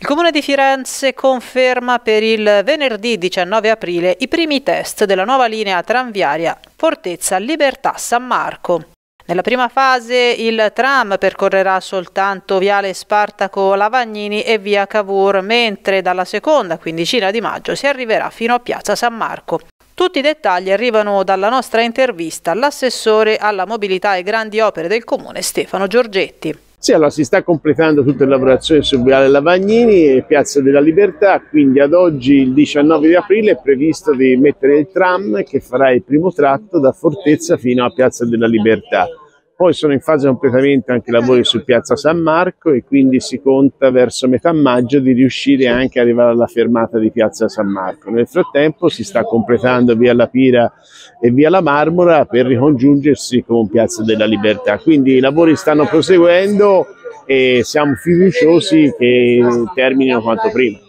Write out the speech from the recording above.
Il Comune di Firenze conferma per il venerdì 19 aprile i primi test della nuova linea tranviaria Fortezza Libertà San Marco. Nella prima fase il tram percorrerà soltanto Viale Spartaco Lavagnini e via Cavour, mentre dalla seconda quindicina di maggio si arriverà fino a piazza San Marco. Tutti i dettagli arrivano dalla nostra intervista all'assessore alla mobilità e grandi opere del Comune Stefano Giorgetti. Sì, allora si sta completando tutte le lavorazioni su Viale Lavagnini e Piazza della Libertà, quindi ad oggi il 19 di aprile è previsto di mettere il tram che farà il primo tratto da Fortezza fino a Piazza della Libertà. Poi sono in fase di completamento anche i lavori su Piazza San Marco e quindi si conta verso metà maggio di riuscire anche ad arrivare alla fermata di Piazza San Marco. Nel frattempo si sta completando via La Pira e via La Marmora per ricongiungersi con Piazza della Libertà. Quindi i lavori stanno proseguendo e siamo fiduciosi che terminino quanto prima.